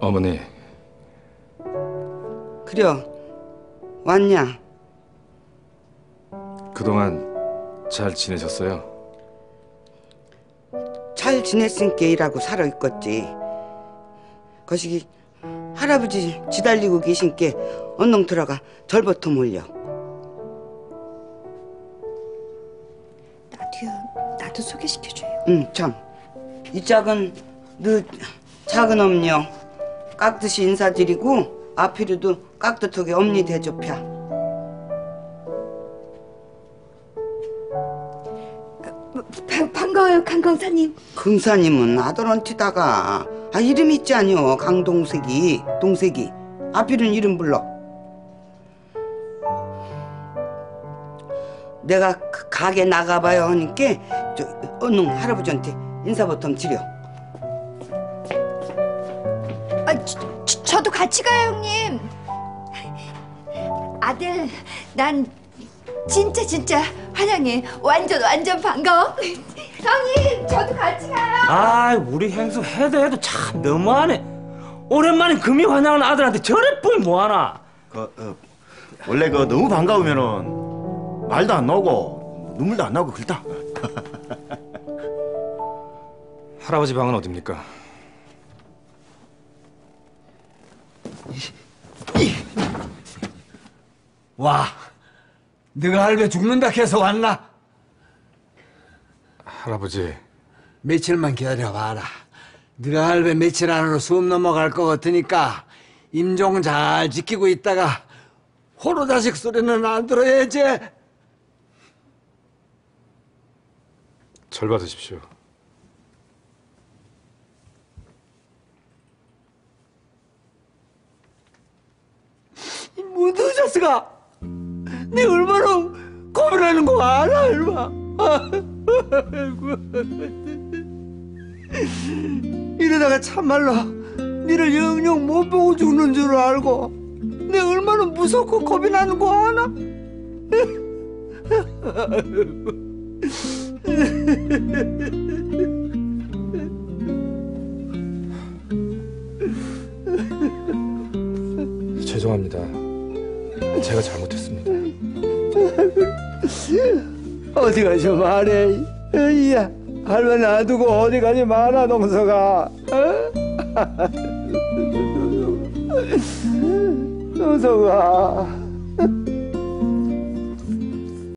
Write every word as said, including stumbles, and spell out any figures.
어머니. 그려 왔냐? 그동안 잘 지내셨어요? 잘 지냈으니까 일하고 살아 있겠지. 거시기 할아버지 지달리고 계신께 언능 들어가 절부터 몰려. 나도요. 나도 소개시켜줘요. 응, 참. 이 짝은 너 작은 엄녀 깍듯이 인사드리고 앞으로도 깍듯하게 엄니 대접해. 바, 반가워요, 강강사님. 강사님은 아들한테다가 아 이름 있지 아니여. 강동색이 동색이 앞이는 이름 불러. 내가 그 가게 나가봐야 하니까 저 얼른 할아버지한테 인사부터 드려. 아, 저, 저, 저도 같이 가요, 형님. 아들, 난 진짜 진짜 환영해. 완전 완전 반가워. 형님, 저도 같이 가요. 아, 우리 행수 해도 해도 참 너무하네. 오랜만에 금이 환영하는 아들한테 저래 뿔 뭐하나? 그 어, 원래 그 너무 반가우면은 말도 안 나오고 눈물도 안 나오고 그렇다. 할아버지 방은 어딥니까? 와, 네가 할배 죽는다 해서 왔나? 할아버지. 며칠만 기다려봐라. 네가 할배 며칠 안으로 숨 넘어갈 것 같으니까 임종 잘 지키고 있다가 호로 자식 소리는 안 들어야지. 절 받으십시오. 이 무드 자식아, 네 얼마나 고민하는 거 알아, 얼마? 아이고. 이러다가 참말로 니를 영영 못 보고 죽는 줄 알고 내 얼마나 무섭고 겁이 나는 거 아나? 죄송합니다. 제가 잘못했습니다. 어디 가서 말해. 이야, 할머니 놔두고 어디 가지 마라, 동서가. 동서가.